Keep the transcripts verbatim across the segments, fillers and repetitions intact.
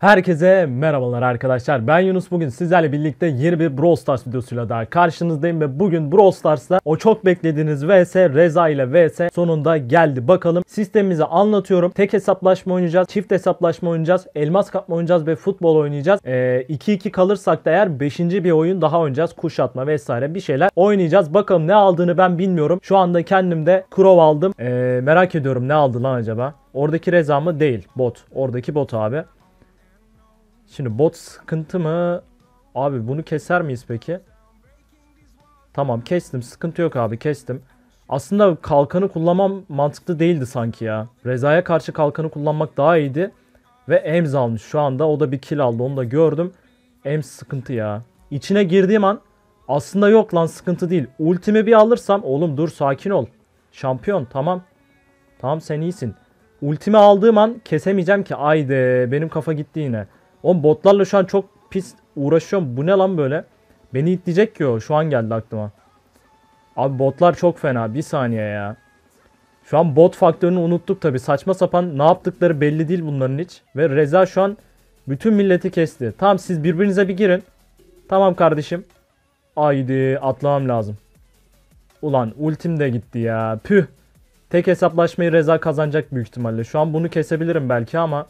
Herkese merhabalar arkadaşlar. Ben Yunus. Bugün sizlerle birlikte yeni bir Brawl Stars videosuyla daha karşınızdayım ve bugün Brawl Stars'ta o çok beklediğiniz vs Reza ile vs sonunda geldi. Bakalım sistemimizi anlatıyorum. Tek hesaplaşma oynayacağız, çift hesaplaşma oynayacağız, elmas kapma oynayacağız ve futbol oynayacağız. Ee, iki iki kalırsak da eğer beşinci bir oyun daha oynayacağız. Kuşatma vesaire bir şeyler oynayacağız. Bakalım ne aldığını ben bilmiyorum. Şu anda kendimde Crow aldım. Ee, merak ediyorum ne aldı lan acaba? Oradaki Reza mı? Değil. Bot. Oradaki bot abi. Şimdi bot sıkıntı mı? Abi bunu keser miyiz peki? Tamam kestim. Sıkıntı yok abi, kestim. Aslında kalkanı kullanmam mantıklı değildi sanki ya. Reza'ya karşı kalkanı kullanmak daha iyiydi. Ve Ems almış şu anda. O da bir kill aldı. Onu da gördüm. Ems sıkıntı ya. İçine girdiğim an aslında yok lan, sıkıntı değil. Ultimi bir alırsam. Oğlum dur, sakin ol. Şampiyon tamam. Tamam sen iyisin. Ultimi aldığım an kesemeyeceğim ki. Ayde benim kafa gitti yine. Oğlum botlarla şu an çok pis uğraşıyorum. Bu ne lan böyle? Beni itleyecek ki o. Şu an geldi aklıma. Abi botlar çok fena. Bir saniye ya. Şu an bot faktörünü unuttuk tabi. Saçma sapan ne yaptıkları belli değil bunların hiç. Ve Reza şu an bütün milleti kesti. Tamam siz birbirinize bir girin. Tamam kardeşim. Haydi atlamam lazım. Ulan ultim de gitti ya. Püh. Tek hesaplaşmayı Reza kazanacak büyük ihtimalle. Şu an bunu kesebilirim belki ama...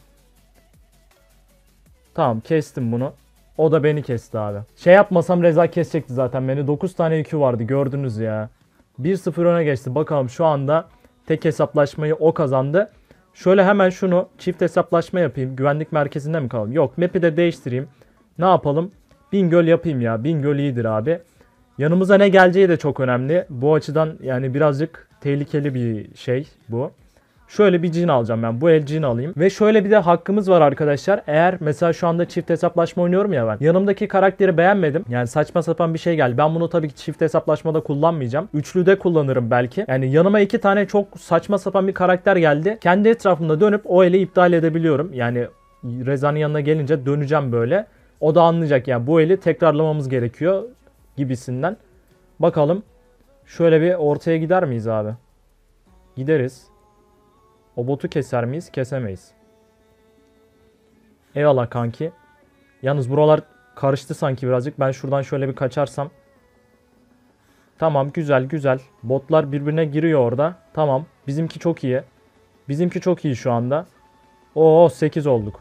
Tamam kestim bunu. O da beni kesti abi. Şey yapmasam Reza kesecekti zaten beni. dokuz tane yükü vardı gördünüz ya. bir sıfır öne geçti. Bakalım şu anda tek hesaplaşmayı o kazandı. Şöyle hemen şunu çift hesaplaşma yapayım. Güvenlik merkezinde mi kalalım? Yok, map'i de değiştireyim. Ne yapalım? Bingöl yapayım ya. Bingöl iyidir abi. Yanımıza ne geleceği de çok önemli. Bu açıdan yani birazcık tehlikeli bir şey bu. Şöyle bir cin alacağım ben. Bu el cin alayım. Ve şöyle bir de hakkımız var arkadaşlar. Eğer mesela şu anda çift hesaplaşma oynuyorum ya ben. Yanımdaki karakteri beğenmedim. Yani saçma sapan bir şey geldi. Ben bunu tabii ki çift hesaplaşmada kullanmayacağım. Üçlüde kullanırım belki. Yani yanıma iki tane çok saçma sapan bir karakter geldi. Kendi etrafımda dönüp o eli iptal edebiliyorum. Yani Reza'nın yanına gelince döneceğim böyle. O da anlayacak yani bu eli tekrarlamamız gerekiyor gibisinden. Bakalım. Şöyle bir ortaya gider miyiz abi? Gideriz. O botu keser miyiz? Kesemeyiz. Eyvallah kanki. Yalnız buralar karıştı sanki birazcık. Ben şuradan şöyle bir kaçarsam. Tamam güzel güzel. Botlar birbirine giriyor orada. Tamam. Bizimki çok iyi. Bizimki çok iyi şu anda. Oo sekiz olduk.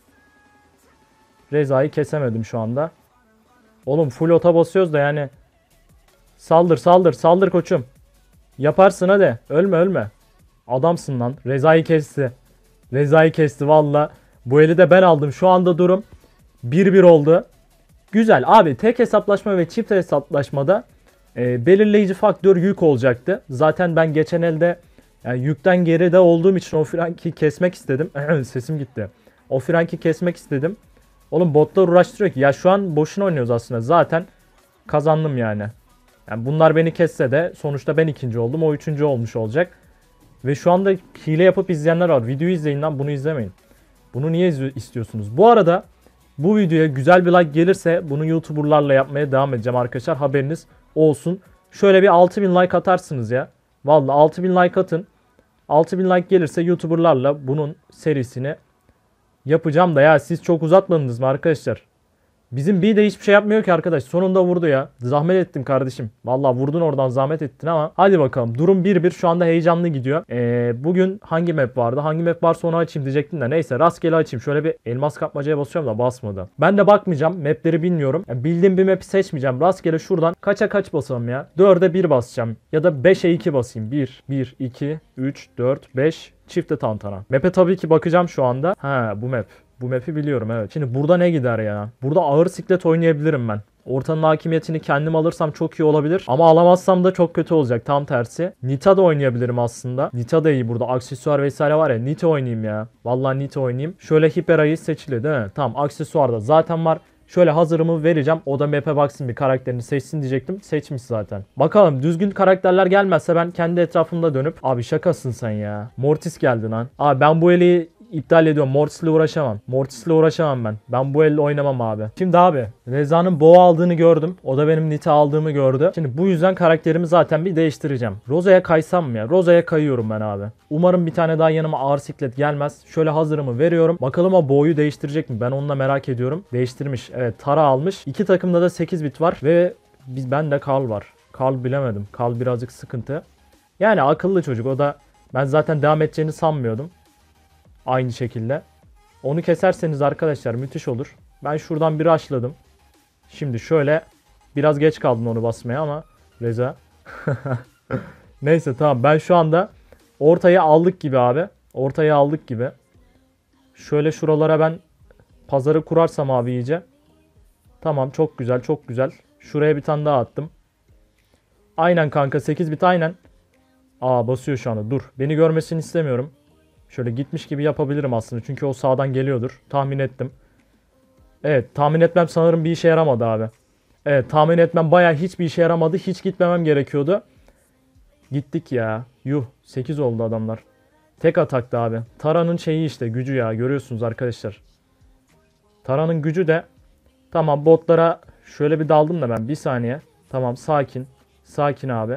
Reza'yı kesemedim şu anda. Oğlum full ota basıyoruz da yani. Saldır saldır saldır koçum. Yaparsın hadi. Ölme ölme. Adamsın lan. Reza'yı kesti. Reza'yı kesti valla. Bu eli de ben aldım. Şu anda durum bir bir oldu. Güzel abi, tek hesaplaşma ve çift hesaplaşmada e, belirleyici faktör yük olacaktı. Zaten ben geçen elde yani yükten geride olduğum için o Frank'i kesmek istedim. Sesim gitti. O Frank'i kesmek istedim. Oğlum botlar uğraştırıyor ki. Ya şu an boşuna oynuyoruz aslında. Zaten kazandım yani. Yani bunlar beni kesse de sonuçta ben ikinci oldum. O üçüncü olmuş olacak. Ve şu anda hile yapıp izleyenler var. Videoyu izleyin lan, bunu izlemeyin. Bunu niye istiyorsunuz? Bu arada bu videoya güzel bir like gelirse bunu YouTuber'larla yapmaya devam edeceğim arkadaşlar. Haberiniz olsun. Şöyle bir altı bin like atarsınız ya. Vallahi altı bin like atın. altı bin like gelirse YouTuber'larla bunun serisini yapacağım da ya siz çok uzatmadınız mı arkadaşlar? Bizim bir de hiçbir şey yapmıyor ki arkadaş. Sonunda vurdu ya. Zahmet ettin kardeşim. Vallahi vurdun oradan, zahmet ettin ama. Hadi bakalım. Durum bir bir. Şu anda heyecanlı gidiyor. Ee, bugün hangi map vardı? Hangi map varsa onu açayım diyecektim de. Neyse rastgele açayım. Şöyle bir elmas kapmacaya basıyorum da basmadı. Ben de bakmayacağım. Mapleri bilmiyorum. Yani bildiğim bir map'i seçmeyeceğim. Rastgele şuradan kaça kaç basalım ya? dörde bir basacağım. Ya da beşe iki basayım. bir, bir, iki, üç, dört, beş. Çifte tantana. Map'e tabii ki bakacağım şu anda. Ha bu map. Bu map'i biliyorum evet. Şimdi burada ne gider ya? Burada ağır siklet oynayabilirim ben. Ortanın hakimiyetini kendim alırsam çok iyi olabilir. Ama alamazsam da çok kötü olacak. Tam tersi. Nita da oynayabilirim aslında. Nita da iyi burada. Aksesuar vesaire var ya. Nita oynayayım ya. Vallahi Nita oynayayım. Şöyle Hipera'yı seçili değil mi? Tamam aksesuar da zaten var. Şöyle hazırımı vereceğim. O da map'e baksın bir karakterini seçsin diyecektim. Seçmiş zaten. Bakalım düzgün karakterler gelmezse ben kendi etrafımda dönüp. Abi şakasın sen ya. Mortis geldi lan. Abi ben bu eli iptal ediyorum. Mortis'le uğraşamam. Mortis'le uğraşamam ben. Ben bu elle oynamam abi. Şimdi abi Reza'nın boğa aldığını gördüm. O da benim Nita aldığımı gördü. Şimdi bu yüzden karakterimi zaten bir değiştireceğim. Roza'ya kaysam mı ya? Roza'ya kayıyorum ben abi. Umarım bir tane daha yanıma ağır siklet gelmez. Şöyle hazırımı veriyorum. Bakalım o boğu değiştirecek mi? Ben onunla merak ediyorum. Değiştirmiş. Evet, Tara almış. İki takımda da sekiz bit var ve biz ben de Karl var. Karl bilemedim. Karl birazcık sıkıntı. Yani akıllı çocuk. O da ben zaten devam edeceğini sanmıyordum. Aynı şekilde. Onu keserseniz arkadaşlar müthiş olur. Ben şuradan bir açladım. Şimdi şöyle biraz geç kaldım onu basmaya ama Reza. Neyse tamam, ben şu anda ortaya aldık gibi abi. Ortaya aldık gibi. Şöyle şuralara ben pazarı kurarsam abi iyice. Tamam, çok güzel çok güzel. Şuraya bir tane daha attım. Aynen kanka, sekiz bit aynen. Aa, basıyor şu anda, dur. Beni görmesini istemiyorum. Şöyle gitmiş gibi yapabilirim aslında. Çünkü o sağdan geliyordur. Tahmin ettim. Evet, tahmin etmem sanırım bir işe yaramadı abi. Evet, tahmin etmem bayağı hiçbir işe yaramadı. Hiç gitmemem gerekiyordu. Gittik ya. Yuh, sekiz oldu adamlar. Tek atakta abi. Tara'nın şeyi işte, gücü ya. Görüyorsunuz arkadaşlar. Tara'nın gücü de. Tamam, botlara şöyle bir daldım da ben. Bir saniye. Tamam, sakin. Sakin abi.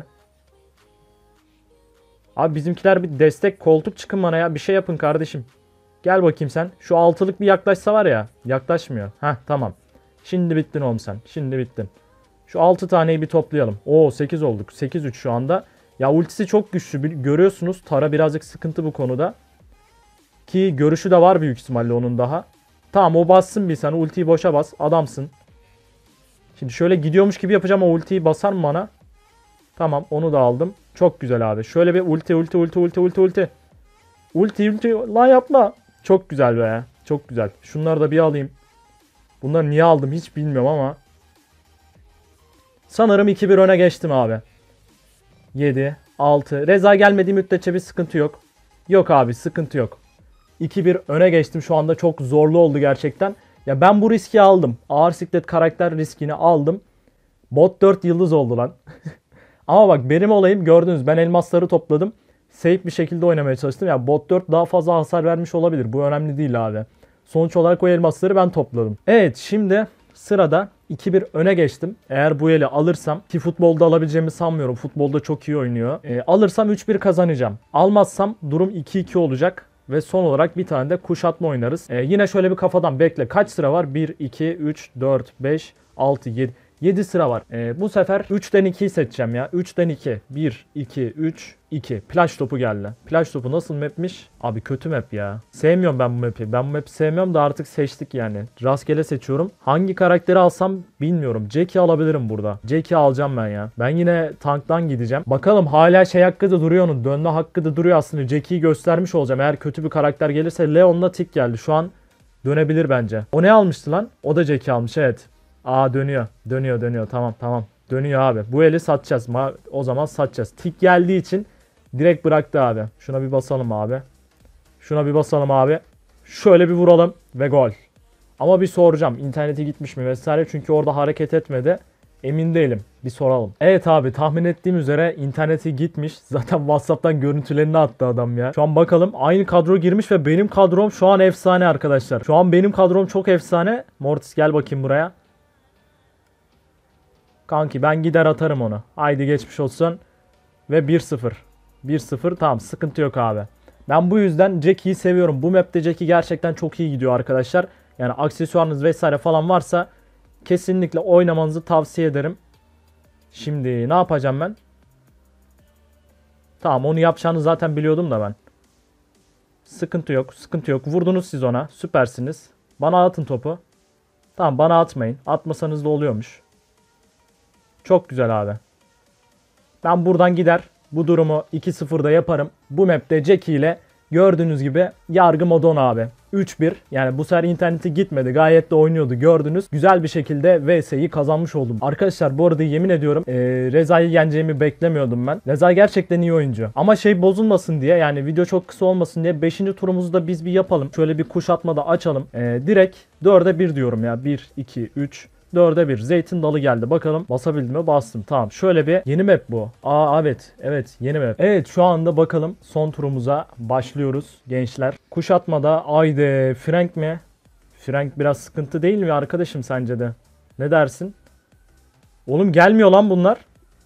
Abi bizimkiler bir destek koltuk çıkın bana ya. Bir şey yapın kardeşim. Gel bakayım sen. Şu altılık bir yaklaşsa var ya. Yaklaşmıyor. Heh, tamam. Şimdi bittin oğlum sen. Şimdi bittin. Şu altı taneyi bir toplayalım. Oo, sekiz olduk. sekiz üç şu anda. Ya ultisi çok güçlü. Görüyorsunuz. Tara birazcık sıkıntı bu konuda. Ki görüşü de var büyük ihtimalle onun daha. Tamam, o bassın bir sen. Ultiyi boşa bas. Adamsın. Şimdi şöyle gidiyormuş gibi yapacağım. O ultiyi basar mı bana? Tamam, onu da aldım. Çok güzel abi. Şöyle bir ulti ulti ulti ulti ulti ulti. Ulti ulti. Lan yapma. Çok güzel be. Çok güzel. Şunları da bir alayım. Bunları niye aldım hiç bilmiyorum ama. Sanırım iki bir öne geçtim abi. yedi, altı. Reza gelmediği müddetçe bir sıkıntı yok. Yok abi, sıkıntı yok. iki bir öne geçtim. Şu anda çok zorlu oldu gerçekten. Ya ben bu riski aldım. Ağır siklet karakter riskini aldım. Bot dört yıldız oldu lan. Ama bak, benim olayım gördünüz. Ben elmasları topladım. Safe bir şekilde oynamaya çalıştım. Ya bot dört daha fazla hasar vermiş olabilir. Bu önemli değil abi. Sonuç olarak o elmasları ben topladım. Evet, şimdi sırada iki bir öne geçtim. Eğer bu eli alırsam, ki futbolda alabileceğimi sanmıyorum. Futbolda çok iyi oynuyor. E, alırsam üç bir kazanacağım. Almazsam durum iki iki olacak. Ve son olarak bir tane de kuşatma oynarız. E, yine şöyle bir kafadan bekle. Kaç sıra var? bir, iki, üç, dört, beş, altı, yedi. yedi sıra var. Ee, bu sefer üçten ikiyi seçeceğim ya. üçten iki. bir, iki, üç, iki. Plaj topu geldi. Plaj topu nasıl mapmiş? Abi kötü map ya. Sevmiyorum ben bu map'i. Ben bu map'i sevmiyorum da artık seçtik yani. Rastgele seçiyorum. Hangi karakteri alsam bilmiyorum. Jackie alabilirim burada. Jackie alacağım ben ya. Ben yine tanktan gideceğim. Bakalım, hala şey hakkı da duruyor onun. Dönme hakkı da duruyor aslında. Jackie'yi göstermiş olacağım. Eğer kötü bir karakter gelirse Leon'la tik geldi. Şu an dönebilir bence. O ne almıştı lan? O da Jackie almış, evet. Aa, dönüyor. Dönüyor dönüyor. Tamam tamam. Dönüyor abi. Bu eli satacağız. Ma o zaman satacağız. Tik geldiği için direkt bıraktı abi. Şuna bir basalım abi. Şuna bir basalım abi. Şöyle bir vuralım ve gol. Ama bir soracağım. İnterneti gitmiş mi vesaire. Çünkü orada hareket etmedi. Emin değilim. Bir soralım. Evet abi, tahmin ettiğim üzere interneti gitmiş. Zaten WhatsApp'tan görüntülerini attı adam ya. Şu an bakalım. Aynı kadro girmiş ve benim kadrom şu an efsane arkadaşlar. Şu an benim kadrom çok efsane. Mortis gel bakayım buraya. Kanki ben gider atarım onu. Haydi geçmiş olsun. Ve bir sıfır. bir sıfır, tamam, sıkıntı yok abi. Ben bu yüzden Jackie'yi seviyorum. Bu map'te Jackie gerçekten çok iyi gidiyor arkadaşlar. Yani aksesuarınız vesaire falan varsa kesinlikle oynamanızı tavsiye ederim. Şimdi ne yapacağım ben? Tamam, onu yapacağını zaten biliyordum da ben. Sıkıntı yok, sıkıntı yok. Vurdunuz siz ona. Süpersiniz. Bana atın topu. Tamam, bana atmayın. Atmasanız da oluyormuş. Çok güzel abi. Ben buradan gider bu durumu iki sıfırda yaparım. Bu map'te Jackie ile gördüğünüz gibi yargı modon abi. üç bir, yani bu sefer interneti gitmedi. Gayet de oynuyordu, gördünüz. Güzel bir şekilde V S'yi kazanmış oldum. Arkadaşlar bu arada yemin ediyorum ee, Reza'yı yeneceğimi beklemiyordum ben. Reza gerçekten iyi oyuncu. Ama şey bozulmasın diye, yani video çok kısa olmasın diye beşinci turumuzu da biz bir yapalım. Şöyle bir kuşatma da açalım. E, direkt dörde bir diyorum ya. bir, iki, üç, dörde bir. Zeytin dalı geldi. Bakalım basabildim mi? Bastım. Tamam. Şöyle bir yeni map bu. Aa evet. Evet yeni map. Evet şu anda bakalım son turumuza başlıyoruz gençler. Kuşatmada ayde Frank mi? Frank biraz sıkıntı değil mi arkadaşım sence de? Ne dersin? Oğlum gelmiyor lan bunlar.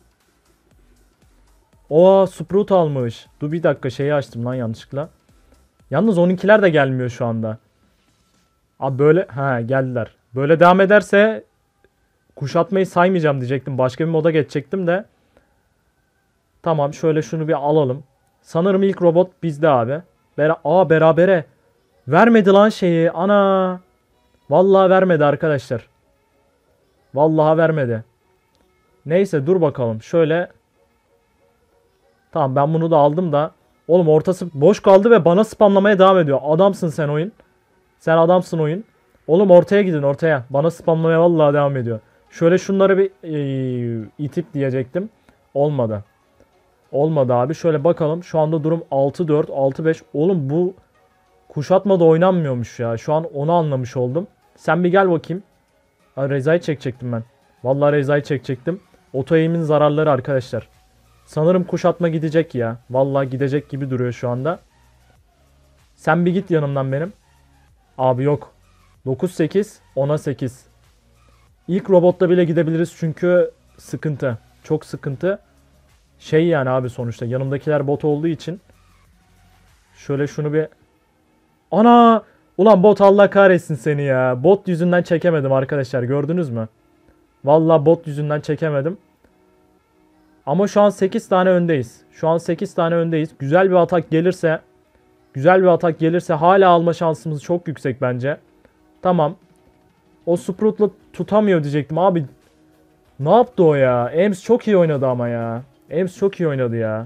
Oha Sprout almış. Dur bir dakika şeyi açtım lan yanlışlıkla. Yalnız on ikiler de gelmiyor şu anda. Abi böyle ha geldiler. Böyle devam ederse kuşatmayı saymayacağım diyecektim. Başka bir moda geçecektim de. Tamam şöyle şunu bir alalım. Sanırım ilk robot bizde abi. Bera Aa berabere. Vermedi lan şeyi. Ana. Vallahi vermedi arkadaşlar. Vallahi vermedi. Neyse dur bakalım. Şöyle. Tamam ben bunu da aldım da. Oğlum ortası boş kaldı ve bana spamlamaya devam ediyor. Adamsın sen oyun. Sen adamsın oyun. Oğlum ortaya gidin ortaya. Bana spamlamaya vallahi devam ediyor. Şöyle şunları bir e, itip diyecektim. Olmadı. Olmadı abi. Şöyle bakalım. Şu anda durum altı dört, altı beş. Oğlum bu kuşatmada oynanmıyormuş ya. Şu an onu anlamış oldum. Sen bir gel bakayım. Ha, Reza'yı çekecektim ben. Vallahi Reza'yı çekecektim. Oto aim'in zararları arkadaşlar. Sanırım kuşatma gidecek ya. Vallahi gidecek gibi duruyor şu anda. Sen bir git yanımdan benim. Abi yok. dokuz sekiz, ona sekiz. İlk robotta bile gidebiliriz çünkü sıkıntı. Çok sıkıntı. Şey yani abi sonuçta yanımdakiler bot olduğu için. Şöyle şunu bir... Ana! Ulan bot Allah kahretsin seni ya. Bot yüzünden çekemedim arkadaşlar gördünüz mü? Vallahi bot yüzünden çekemedim. Ama şu an sekiz tane öndeyiz. Şu an sekiz tane öndeyiz. Güzel bir atak gelirse... Güzel bir atak gelirse hala alma şansımız çok yüksek bence. Tamam. O Sprout'la tutamıyor diyecektim abi. Ne yaptı o ya? Ems çok iyi oynadı ama ya. Ems çok iyi oynadı ya.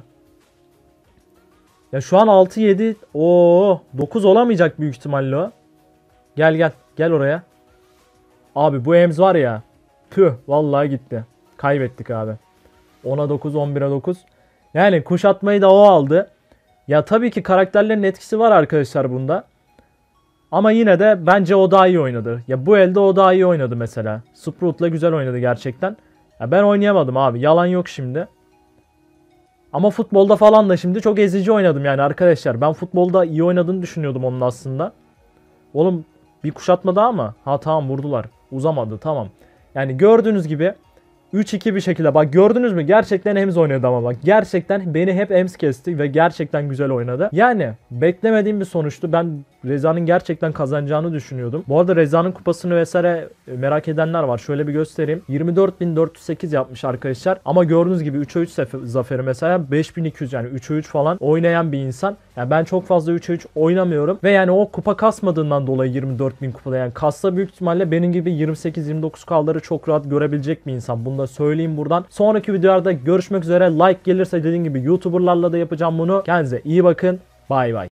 Ya şu an altı yedi. Oo, dokuz olamayacak büyük ihtimalle o. Gel gel. Gel oraya. Abi bu Ems var ya. Tüh vallahi gitti. Kaybettik abi. ona dokuz, on bire dokuz. Yani kuşatmayı da o aldı. Ya tabii ki karakterlerin etkisi var arkadaşlar bunda. Ama yine de bence o daha iyi oynadı. Ya bu elde o daha iyi oynadı mesela. Sprout'la güzel oynadı gerçekten. Ya ben oynayamadım abi. Yalan yok şimdi. Ama futbolda falan da şimdi çok ezici oynadım yani arkadaşlar. Ben futbolda iyi oynadığını düşünüyordum onun aslında. Oğlum bir kuşatma daha mı? Ha tamam vurdular. Uzamadı tamam. Yani gördüğünüz gibi üç iki bir şekilde. Bak gördünüz mü? Gerçekten Ems oynadı ama bak. Gerçekten beni hep Ems kesti ve gerçekten güzel oynadı. Yani beklemediğim bir sonuçtu. Ben Reza'nın gerçekten kazanacağını düşünüyordum. Bu arada Reza'nın kupasını vesaire merak edenler var. Şöyle bir göstereyim. yirmi dört bin dört yüz sekiz yapmış arkadaşlar. Ama gördüğünüz gibi üçe üç zaferi mesela beş bin iki yüz yani üçe üç falan oynayan bir insan. Yani ben çok fazla üçe üç oynamıyorum. Ve yani o kupa kasmadığından dolayı yirmi dört bin kupada yani kassa büyük ihtimalle benim gibi yirmi sekiz yirmi dokuz K'ları çok rahat görebilecek bir insan. Bunu da söyleyeyim buradan. Sonraki videolarda görüşmek üzere. Like gelirse dediğim gibi YouTuber'larla da yapacağım bunu. Kendinize iyi bakın. Bay bay.